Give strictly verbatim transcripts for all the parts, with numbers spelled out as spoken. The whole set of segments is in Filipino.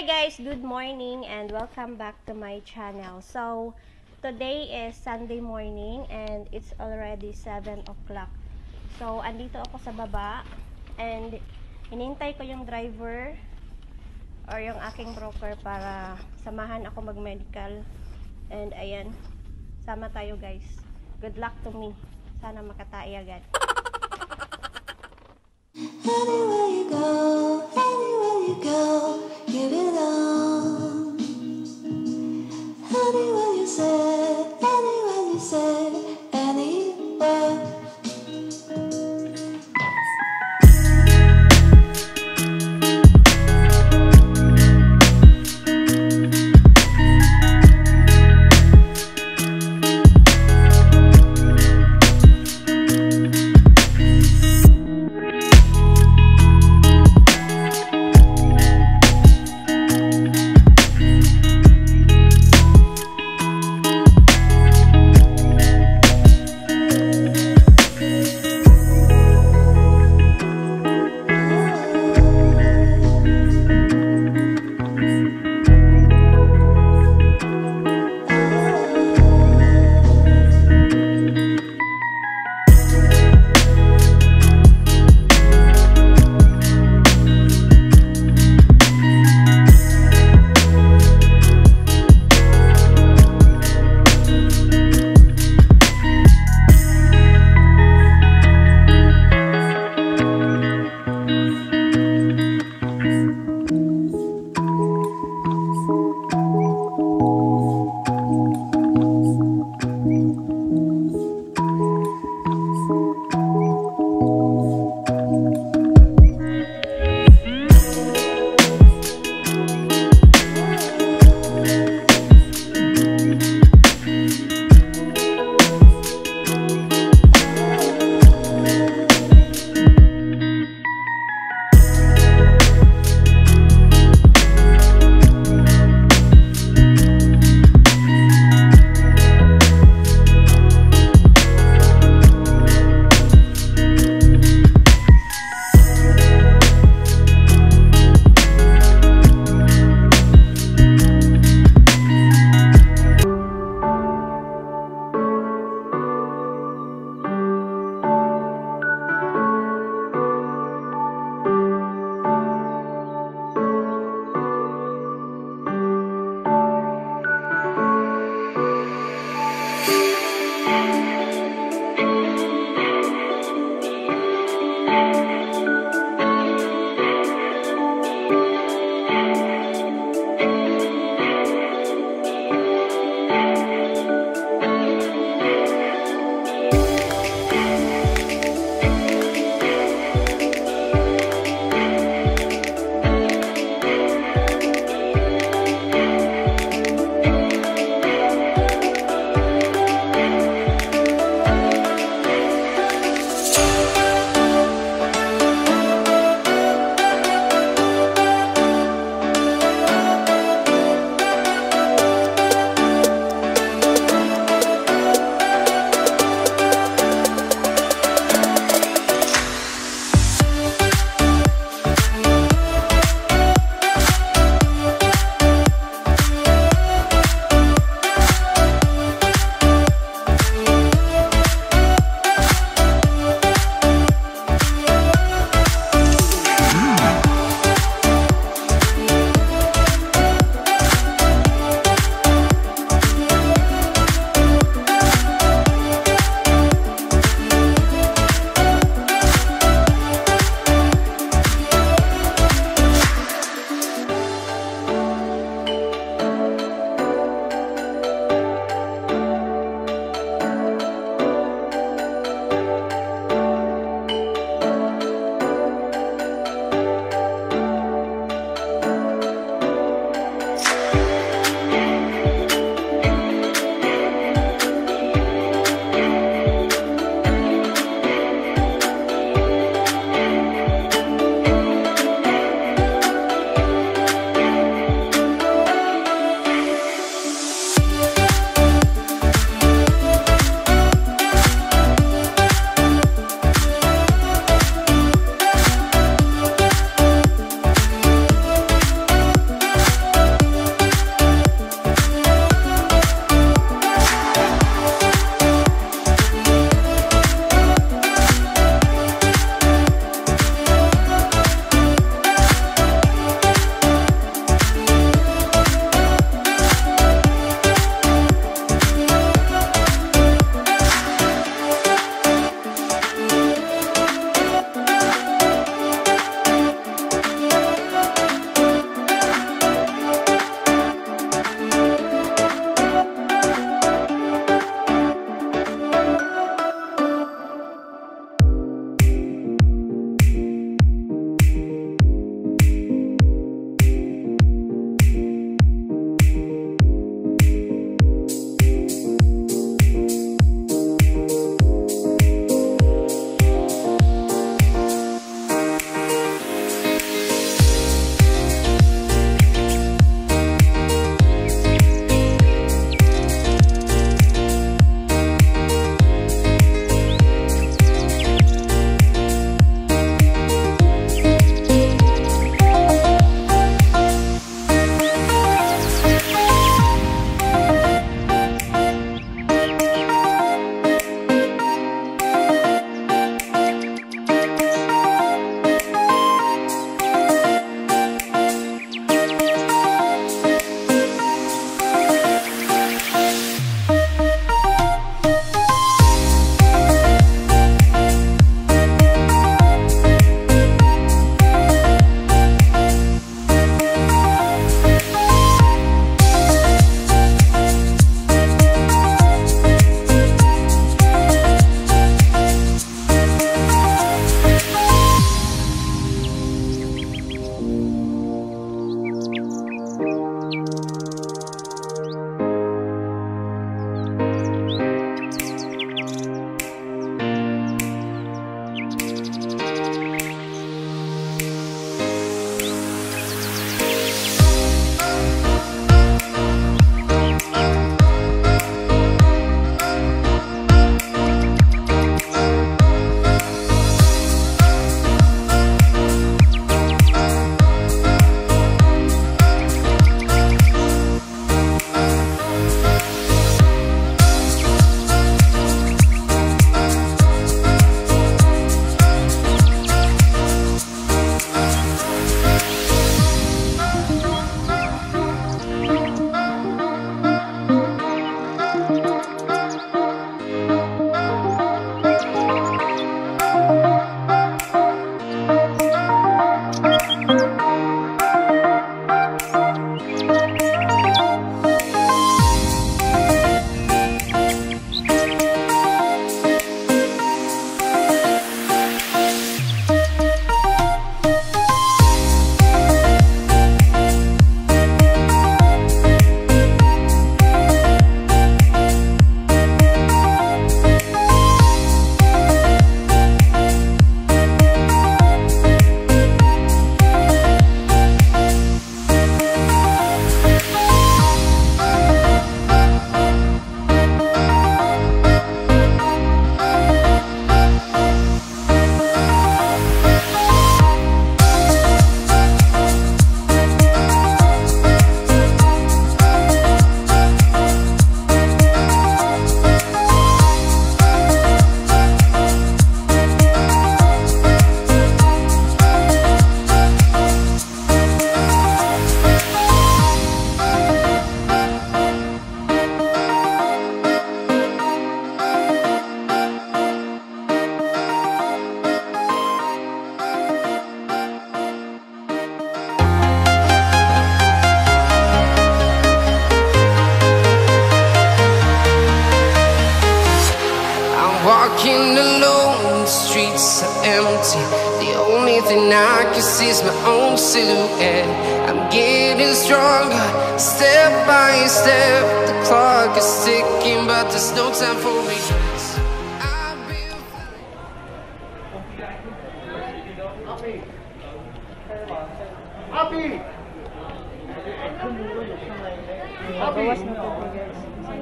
Hi guys, good morning and welcome back to my channel. So, today is Sunday morning and it's already seven o'clock. So, andito ako sa baba and hinintay ko yung driver or yung aking broker para samahan ako mag-medical. And ayan, sama tayo guys. Good luck to me. Sana makatay agad. Anywhere you go, anywhere you go, you belong. Anywhere you say, anywhere you say, anywhere. reality. The only thing I can see is my own silhouette. I'm getting stronger, step by step. The clock is ticking, but there's no time for regrets. I've been Bawas na to guys.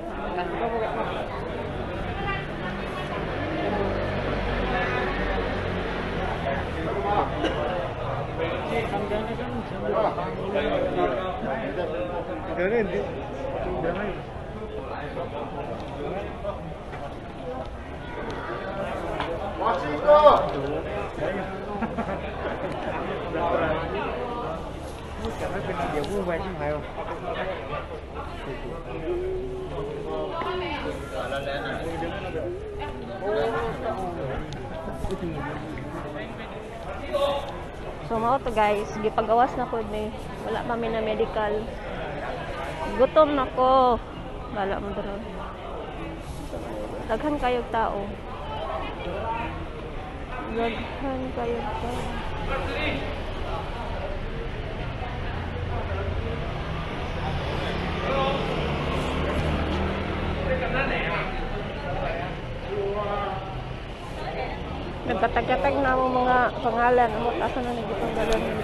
So mao to guys, gipagawas na ko ni. Wala pa mi na medical. Gutom na ko. Wala mo dron. Daghan kayog tao. Daghan kayog tao. Nagkatag-katag na mo mga pangalan. Amot asa na nagpanggalan nila.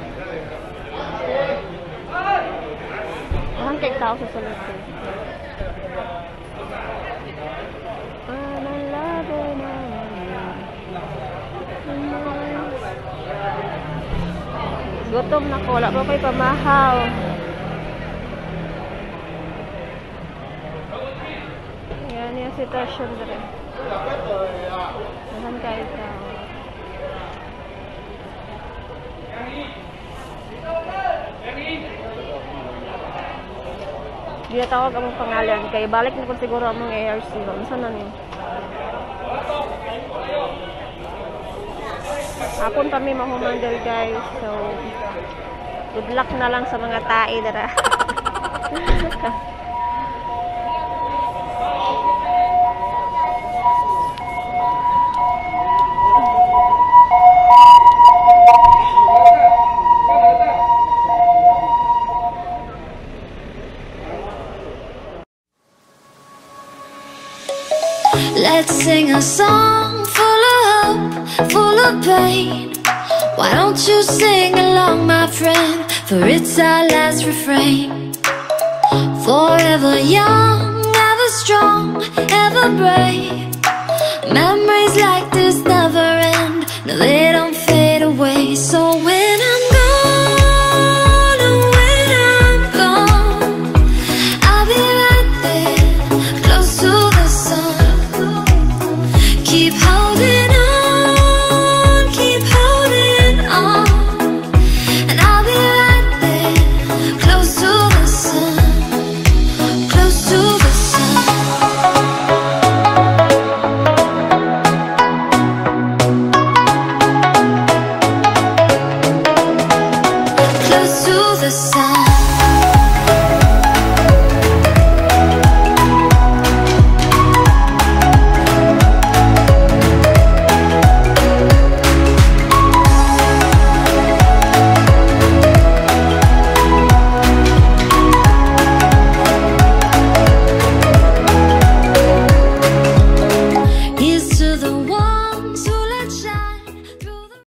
Ang kay tao sa sulod ko. Panalabo na. Gutom na ko. Wala pa ko'y pamahaw. Yan yung sitwasyon dito. Saan kayo tao? Di na tawag among pangalan. Kaya balik na ko siguro among A R C. Saan na niyo? Hapon kami mahumandal guys. So, good luck na lang sa mga tae dara. Let's sing a song full of hope, full of pain. Why don't you sing along, my friend? For it's our last refrain. Forever young, ever strong, ever brave. Memories like this never end. No, they don't fade away. So when I'm gone, oh, when I'm gone, I'll be right there, close to the sun. Keep holding on, keep holding on, and I'll be right there, close to the sun, close to the sun. Close to the sun.